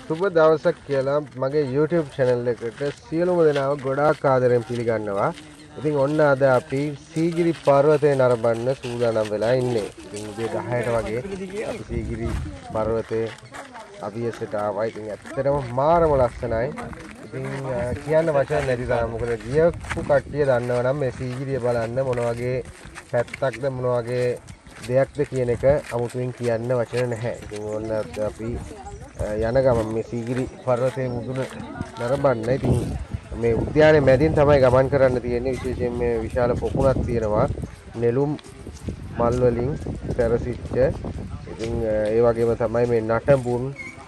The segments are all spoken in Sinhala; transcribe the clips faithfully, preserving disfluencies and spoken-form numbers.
සුබ දවසක් කියලා මගේ YouTube channel එකට සියලුම දෙනාව ගොඩාක් ආදරෙන් පිළිගන්නවා. ඉතින් ඔන්න අද අපි සීගිරි පර්වතේ නරඹන්න සූදානම් වෙලා ඉන්නේ. ඉතින් උදේ දහයට වගේ අපි සීගිරි පර්වතේ අභියසට ආවා. ඉතින් ඇත්තටම මාරම ලස්සනයි. ඉතින් කියන්න වචන නැති තරම්. මොකද ගියපු කට්ටිය දන්නවා නම් මේ සීගිරිය බලන්න මොන වගේ පැත්තක්ද මොන වගේ දෙයක්ද කියන එක අමුතුවෙන් කියන්න වචන නැහැ. ඉතින් ඔන්න අපි යන ගමන් මේ සීගිරි පර්වතයේ මුදුන නරඹන්න. ඉතින් මේ උද්‍යානයේ මැදින් තමයි ගමන් කරන්න තියෙන්නේ. විශේෂයෙන් මේ විශාල පොකුණක් තියෙනවා. නෙළුම් මල් වලින් සැරසිච්ච. ඉතින් ඒ වගේම තමයි මේ නටඹුන්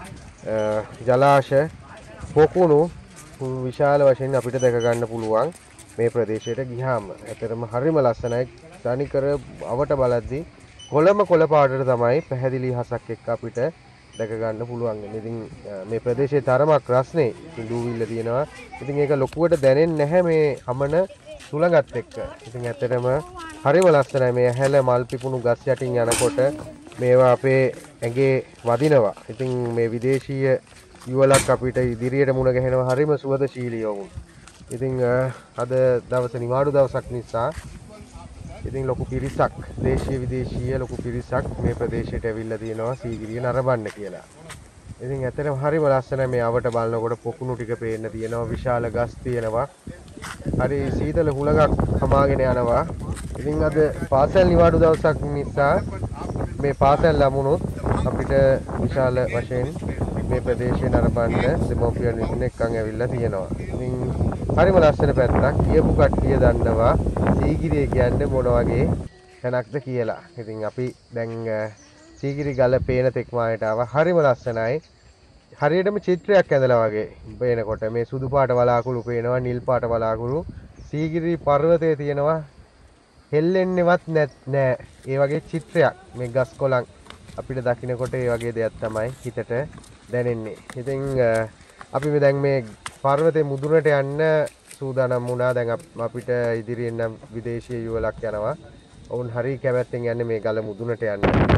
ජලාශ පොකුණු විශාල වශයෙන් අපිට දැක ගන්න පුළුවන් මේ ප්‍රදේශයට ගියාම. ඇත්තටම හරිම ලස්සනයි. තනිකර අවට බලද්දී කොළම කොළ පාටට තමයි පැහැදිලි හසක් එක්ක අපිට දැක ගන්න පුළුවන්. ඉතින් මේ ප්‍රදේශයේ තරමක් රස්නේ දූවිල්ල තියෙනවා. ඉතින් ඒක ලොකුවට දැනෙන්නේ නැහැ මේ හමන සුළඟත් එක්ක. ඉතින් ඇත්තටම හරිම ලස්සනයි මේ ඇහැල මල් පිපුණු ගස් යටින් යනකොට මේවා අපේ ඇඟේ වදිනවා. ඉතින් මේ විදේශීය යුවලක් අපිට ඉදිරියට මුණ ගැහෙනවා. හරිම සුවදශීලී වුන්. ඉතින් අද දවසේ නිවාඩු දවසක් නිසා ඉතින් ලොකු පිරිසක් දේශීය විදේශීය ලොකු පිරිසක් මේ ප්‍රදේශයට ඇවිල්ලා තියෙනවා සීගිරිය නරඹන්න කියලා. ඉතින් ඇත්තටම හරිම ලස්සනයි මේ අවට බලනකොට පොකුණු ටික පේන්න තියෙනවා. විශාල ගස් තියෙනවා. හරි සීතල හුලඟක් හමාගෙන යනවා. ඉතින් අද පාසල් නිවාඩු දවසක් නිසා මේ පාසල් ළමුණුත් අපිට විශාල වශයෙන් මේ ප්‍රදේශය නරඹන්න දෙමෝපියන් විසින් එක්කන් ඇවිල්ලා තියෙනවා. ඉතින් හරිම ලස්සන පැත්තක්. කියපු කට්ටිය දන්නවා සීගිරිය කියන්නේ මොන වගේ තැනක්ද කියලා. ඉතින් අපි දැන් සීගිරි ගල පේන තෙක්මායට ආවා. හරිම ලස්සනයි. හරියටම චිත්‍රයක් ඇඳලා වගේ පේනකොට මේ සුදු පාට වලාකුළු පේනවා, නිල් පාට වලාකුළු. සීගිරි පර්වතයේ තියෙනවා හෙල්ලෙන්නේවත් නෑ. ඒ වගේ චිත්‍රයක්. මේ ගස් කොළන් අපිට දකින්නකොට ඒ වගේ දෙයක් තමයි හිතට දැනෙන්නේ. ඉතින් අපි දැන් මේ පර්වතයේ මුදුනට යන්න සූදානම් වුණා. දැන් අපිට ඉදිරියෙන් නම් විදේශීය යුවලක් යනවා. ඔවුන් හරි කැමැත්තෙන් යන්නේ මේ ගල මුදුනට යන්න.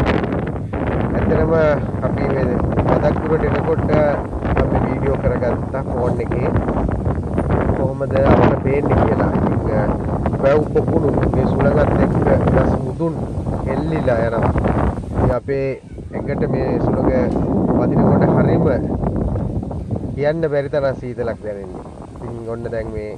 ඇත්තටම අපි මේ මදක් දුරට එනකොට අපි වීඩියෝ කරගත්තා ෆෝන් එකේ කොහොමද අපිට පේන්නේ කියලා. ඉතින් වැව් පොකුණු මේ සුළඟත් එක්ක ගස් මුදුන් එල්ලිලා යනවා. ඉතින් අපේ ඇඟට මේ සුළඟ වදිනකොට හරිම කියන්න බැරි තරම් සීතලක් දැනෙන්නේ. ඉතින් ඔන්න දැන් මේ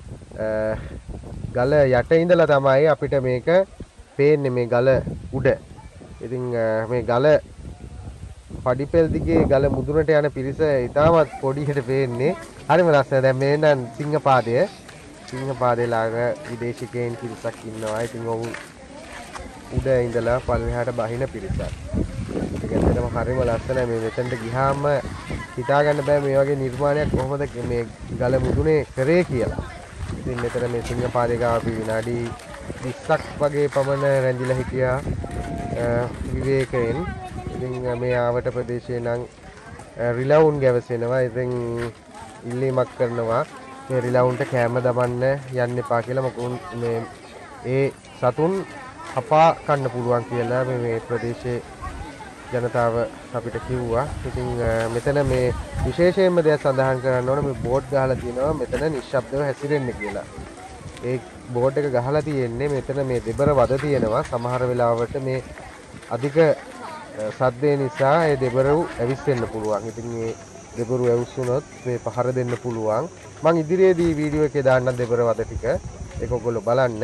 ගල යට ඉඳලා තමයි අපිට මේක පේන්නේ මේ ගල උඩ. ඉතින් මේ ගල පඩිපෙල් දිගේ ගල මුදුනට යන පිරිස ඉතාමත් පොඩියට පේන්නේ. හරිම ලස්සනයි. දැන් මේ නම් සිංහපාදය. සිංහපාදේ ළඟ විදේශිකයන් පිරිසක් ඉන්නවා. ඉතින් ඔව් උඩ ඉඳලා පල්ලෙහාට බහින පිරිසක්. ඒක ඇත්තටම හරිම ලස්සනයි. මේ මෙතනට ගියාම හිතා ගන්න බෑ මේ වගේ නිර්මාණයක් කොහොමද මේ ගල මුදුනේ කරේ කියලා. ඉතින් මෙතන මේ සිංහපාදේ ගාව අපි විනාඩි විස්සක් වගේ පමණ රැඳිලා හිටියා විවේකයෙන්. ඉතින් මේ ආවට ප්‍රදේශේ නම් රිලවුන් ගැවසෙනවා. ඉතින් ඉල්ලීමක් කරනවා මේ රිලවුන්ට කැම දමන්න යන්න එපා කියලා. මොකද මේ ඒ සතුන් අපා කන්න පුළුවන් කියලා මේ මේ ප්‍රදේශයේ ජනතාව අපිට කිව්වා. ඉතින් මෙතන මේ විශේෂයෙන්ම දෙයක් සඳහන් කරන්න ඕන මේ බෝඩ් ගහලා තියෙනවා මෙතන නිශ්ශබ්දව හැසිරෙන්න කියලා. ඒ බෝඩ් එක ගහලා තියෙන්නේ මෙතන මේ දෙබර වද තියෙනවා. සමහර වෙලාවට මේ අධික සද්දේ නිසා ඒ දෙබරු ඇවිස්සෙන්න පුළුවන්. ඉතින් මේ දෙබරු ඇවිස්සුනොත් මේ පහර දෙන්න පුළුවන්. මම ඉදිරියේදී වීඩියෝ එකේ දාන්නම් දෙබර වද ටික. ඒක ඔයගොල්ලෝ බලන්න.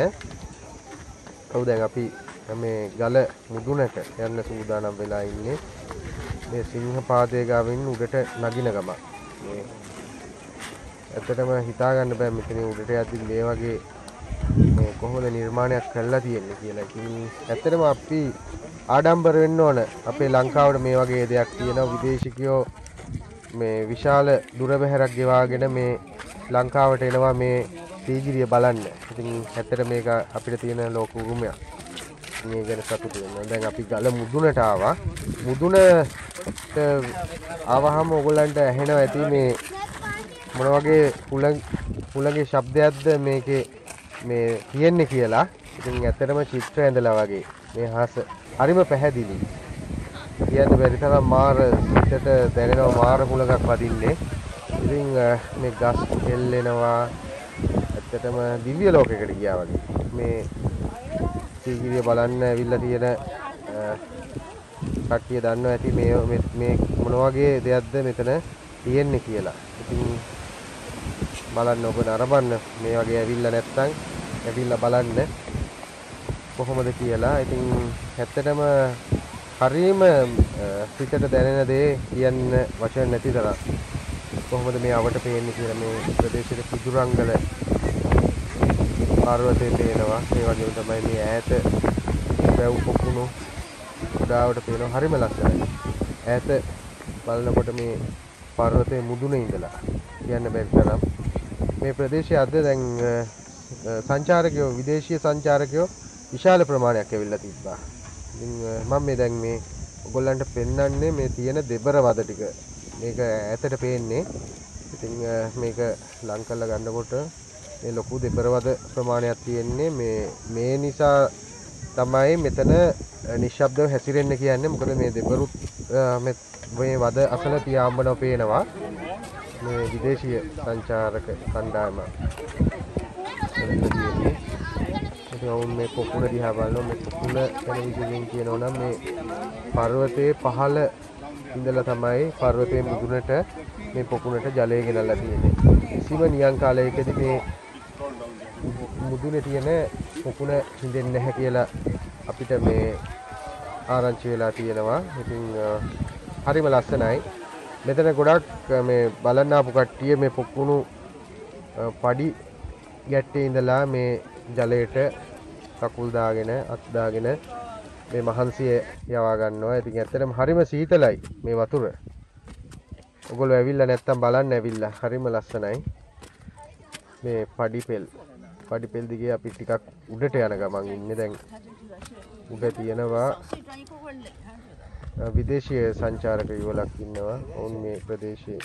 ඔව් දැන් අපි මේ ගල මුදුනට යන්න සූදානම් වෙලා ඉන්නේ. මේ සිංහපාදේ ගාවින් උඩට නගින ගම. මේ ඇත්තටම හිතා ගන්න බෑ මෙතන උඩට යද්දි මේ වගේ මේ කොහොමද නිර්මාණයක් කරලා තියෙන්නේ කියලා. ඉතින් ඇත්තටම අපි ආඩම්බර වෙන්න ඕන. අපේ ලංකාවට මේ වගේ දෙයක් තියෙනවා. විදේශිකයෝ මේ විශාල දුර බැහැරක් ගෙවාගෙන මේ ලංකාවට එනවා මේ සීගිරිය බලන්න. ඉතින් ඇත්තට මේක අපිට තියෙන ලෝක උරුමයක්. මේ ගැන සතුටු වෙනවා. දැන් අපි ගල මුදුනට ආවා. මුදුනට ආවහම ඔයගොල්ලන්ට ඇහෙනවා ඇති මේ මොන වගේ හුළඟ හුළඟේ ශබ්දයක්ද මේකේ මේ තියෙන්නේ කියලා. ඉතින් ඇත්තටම චිත්‍ර ඇඳලා වගේ මේ හස හරිම පැහැදිලි. කියන්න බැරි තරම් මාර සිතට දැනෙනවා මාර හුලඟක් වදින්නේ. ඉතින් මේ ගස් එල්ලෙනවා ඇත්තටම දිව්‍ය ලෝකයකට ගියා වගේ. මේ සීගිරිය බලන්න ඇවිල්ලා තියෙන කට්ටිය දන්නවා ඇති මේ මේ මොන වගේ දෙයක්ද මෙතන තියෙන්නේ කියලා. ඉතින් බලන්න ඔබ නරඹන්න මේ වගේ ඇවිල්ලා නැත්තම් ඇවිල්ලා බලන්න කොහොමද කියලා. ඉතින් ඇත්තටම හරීම සිතට දැනෙන දේ කියන්න වචන නැති තරම් කොහොමද මේ අවට පේන්නේ කියලා. මේ ප්‍රදේශයේ පිදුරංගල පර්වතේ පේනවා. ඒ වගේම තමයි මේ ඈත වැව් පොකුණු උඩාවට පේනවා. හරිම ලස්සනයි. ඈත බලනකොට මේ පර්වතයේ මුදුනේ ඉඳලා කියන්න බැරි තරම් මේ ප්‍රදේශයේ අද දැන් සංචාරකයෝ විදේශීය සංචාරකයෝ විශාල ප්‍රමාණයක් ඇවිල්ලා තිබ්බා. ඉතින් මම මේ දැන් මේ ඔයගොල්ලන්ට පෙන්වන්නේ මේ තියෙන දෙබර වද ටික. මේක ඈතට පේන්නේ. ඉතින් මේක ලං කරලා ගන්නකොට මේ ලොකු දෙබරවද ප්‍රමාණයක් තියෙන්නේ. මේ මේ නිසා තමයි මෙතන නිශ්ශබ්දව හැසිරෙන්න කියන්නේ. මොකද මේ දෙබරුත් මේ වද අසල තියාඹන පේනවා. මේ විදේශීය සංචාරක කණ්ඩායම ඉතින් ඔවුන් මේ පොකුණ දිහා බලනවා. මේ පොකුණ ගැන විදිහෙන් කියනවා නම් මේ පර්වතයේ පහළ ඉඳලා තමයි පර්වතයේ මුදුනට මේ පොකුණට ජලය ගෙනල්ලා තියෙන්නේ. කිසිම නියං කාලයකදී මේ මුදුනේ තියෙන පොකුණ හිඳෙන්නේ නැහැ කියලා අපිට මේ ආරංචි වෙලා තියෙනවා. ඉතින් හරිම ලස්සනයි. මෙතන ගොඩක් මේ බලන්න ආපු කට්ටිය මේ පොකුණු පඩි ගැටේ ඉඳලා මේ ජලයට කකුල් දාගෙන අත් දාගෙන මේ මහන්සිය යවා ගන්නවා. ඉතින් ඇත්තටම හරිම සීතලයි මේ වතුර. ඔයගොල්ලෝ ඇවිල්ලා නැත්තම් බලන්න ඇවිල්ලා. හරිම ලස්සනයි. මේ පඩිපෙල් පඩිපෙල් දිගේ අපි ටිකක් උඩට යන ගමන් ඉන්නේ. දැන් උඩ තියෙනවා විදේශීය සංචාරක යුවලක් ඉන්නවා. ඔවුන් මේ ප්‍රදේශයේ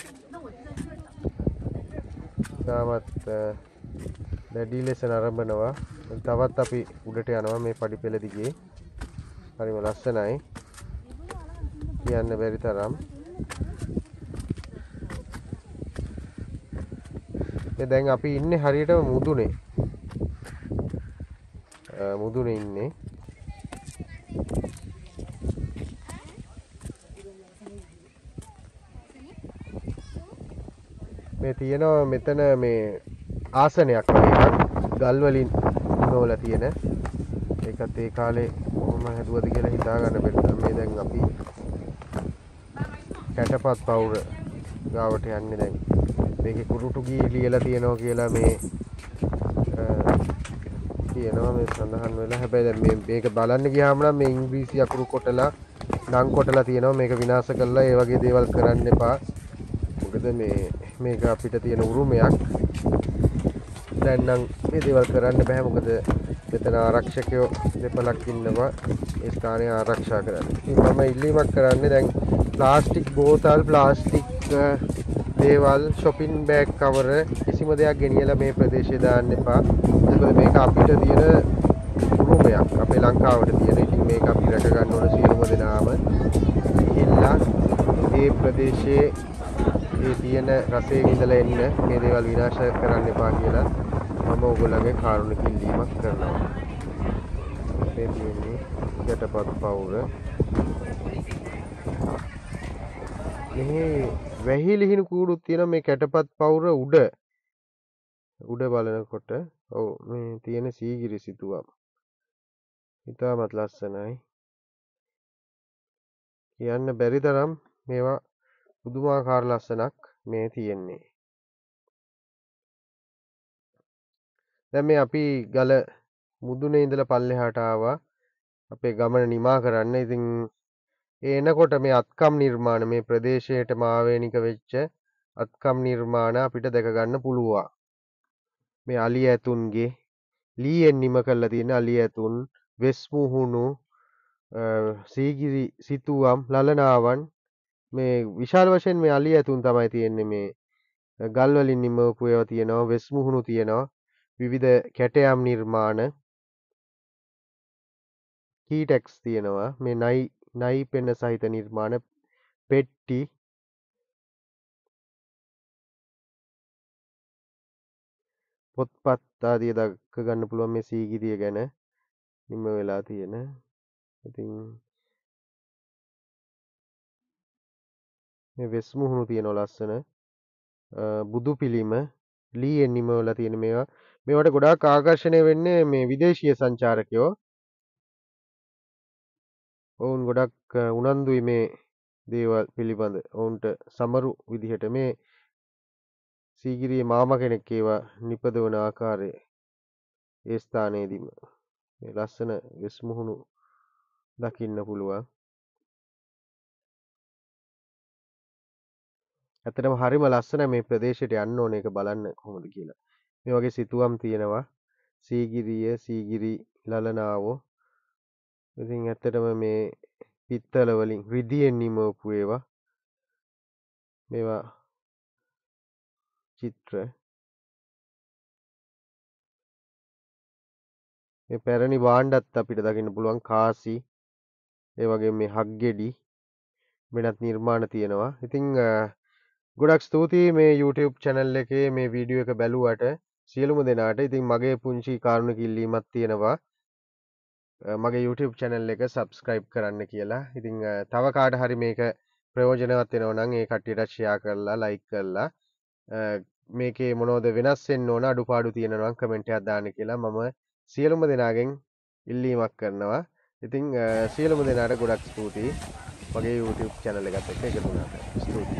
තාමත් දැඩි ලෙස නරඹනවා. තවත් අපි උඩට යනවා මේ පඩිපෙළ දිගේ. හරිම ලස්සනයි. කියන්න බැරි තරම්. මේ දැන් අපි ඉන්නේ හරියටම මුදුනේ. මුදුනේ ඉන්නේ. මේ තියෙනවා මෙතන මේ ආසනයක් වගේ ගල් වලින් නෝලා තියෙන. ඒකත් ඒ කාලේ කොහොම හැදුවද කියලා හිතා ගන්න බැහැ. මේ දැන් අපි කැටපත් පවුර ගාවට යන්නේ දැන්. මේකේ කුරුටු ගී ලියලා තියෙනවා කියලා මේ කියනවා මේ සඳහන් වෙලා. හැබැයි දැන් මේ මේක බලන්න ගියාම නම් මේ ඉංග්‍රීසි අකුරු කොටලා නම් කොටලා තියෙනවා. මේක විනාශ කරලා ඒ වගේ දේවල් කරන්න එපා. මොකද මේ මේක අපිට තියෙන උරුමයක්. දැන් නම් මේ දේවල් කරන්න බෑ. මොකද මෙතන ආරක්ෂකයෝ දෙපළක් ඉන්නවා ඒ ස්ථානය ආරක්ෂා කරන්න. ඉතින් මම ඉල්ලීමක් කරන්නේ දැන් ප්ලාස්ටික් බෝතල් ප්ලාස්ටික් දේවල් shopping bag cover කිසිම දෙයක් ගෙනියලා මේ ප්‍රදේශයේ දාන්න එපා. මොකද මේක අපිට තියෙන උරුමයක්. අපේ ලංකාවට තියෙන. ඉතින් මේක අපි රැක ගන්න ඕන සියලුම දෙනාම. ඉල්ලා මේ ප්‍රදේශයේ ඒ තියෙන රසයේ විඳලා එන්න මේ දේවල් විනාශ කරන්න එපා කියලා මම ඔයගොල්ලන්ගේ කාරුණික ඉල්ලීමක් කරනවා. මේ තියෙන්නේ යටපත් පවුර. මෙහි වැහි ලිහිණු කූඩුත් තියෙනවා මේ කැටපත් පවුර උඩ. උඩ බලනකොට ඔව් මේ තියෙන සීගිරි සිතුවම්. ඉතාමත් ලස්සනයි. කියන්න බැරි තරම් මේවා පුදුමාකාර ලස්සනක් මේ තියෙන්නේ. දැන් මේ අපි ගල මුදුනේ ඉඳලා පල්ලෙහාට ආවා. අපේ ගමන නිමා කරන්න. ඉතින් ඒ එනකොට මේ අත්කම් නිර්මාණ මේ ප්‍රදේශයටම ආවේනික වෙච්ච අත්කම් නිර්මාණ අපිට දැක ගන්න පුළුවන්. මේ අලි ඇතුන්ගේ ලීයෙන් නිම කරලා තියෙන අලි ඇතුන්, වෙස් මුහුණු, සීගිරි සිතුවම්, ලලනාවන් මේ විශාල වශයෙන් මේ අලි ඇතුන් තමයි තියෙන්නේ. මේ ගල් වලින් නිමවපු ඒවා තියෙනවා, වෙස් මුහුණු තියෙනවා, විවිධ කැටයම් නිර්මාණ, කීටැක්ස් තියෙනවා, මේ නයි නයි පෙන්න සහිත නිර්මාණ පෙට්ටි පොත්පත් ආදිය දක්ක ගන්න පුළුවන් මේ සීගිරිය ගැන නිම වෙලා තියෙන. ඉතින් මේ වෙස් මුහුණු තියෙනවා ලස්සන. බුදු පිළිම ලීයෙන් නිමවලා තියෙන මේවා. මේවට ගොඩාක් ආකර්ෂණය වෙන්නේ මේ විදේශීය සංචාරකයෝ. ඔවුන් ගොඩක් උනන්දුයි මේ දේවල් පිළිබඳ. ඔවුන්ට සමරු විදිහට මේ සීගිරියේ මාමා කෙනෙක් ඒවා නිපදවන ආකාරය ඒ ස්ථානයේදීම මේ ලස්සන වෙස් මුහුණු දකින්න පුළුවන්. ඇත්තටම හරිම ලස්සනයි මේ ප්‍රදේශයට යන්න ඕනේ ඒක බලන්න කොහොමද කියලා. මේ වගේ සිතුවම් තියෙනවා. සීගිරිය, සීගිරි ලලනාවෝ. ඉතින් ඇත්තටම මේ පිත්තල වලින් රිදියෙන් නිමවපු ඒවා. මේවා චිත්‍ර. මේ පැරණි භාණ්ඩත් අපිට දකින්න පුළුවන් කාසි. ඒ වගේම මේ හක්ගෙඩි වෙනත් නිර්මාණ තියෙනවා. ඉතින් ගොඩක් ස්තුතියි මේ YouTube channel එකේ මේ වීඩියෝ එක බැලුවට සියලුම දෙනාට. ඉතින් මගේ පුංචි කාරුණික ඉල්ලීමක් තියෙනවා. මගේ YouTube channel එක subscribe කරන්න කියලා. ඉතින් තව කාට හරි මේක ප්‍රයෝජනවත් වෙනවා නම් ඒ කට්ටියට share කරලා like කරලා මේකේ මොනවද වෙනස් වෙන්න ඕන අඩුපාඩු තියෙනවා නම් කමෙන්ට් එකක් දාන්න කියලා මම සියලුම දෙනාගෙන් ඉල්ලීමක් කරනවා. ඉතින් සියලුම දෙනාට ගොඩක් ස්තුතියි මගේ YouTube channel එකත් එක්ක එකතු වුණාට. ස්තුතියි.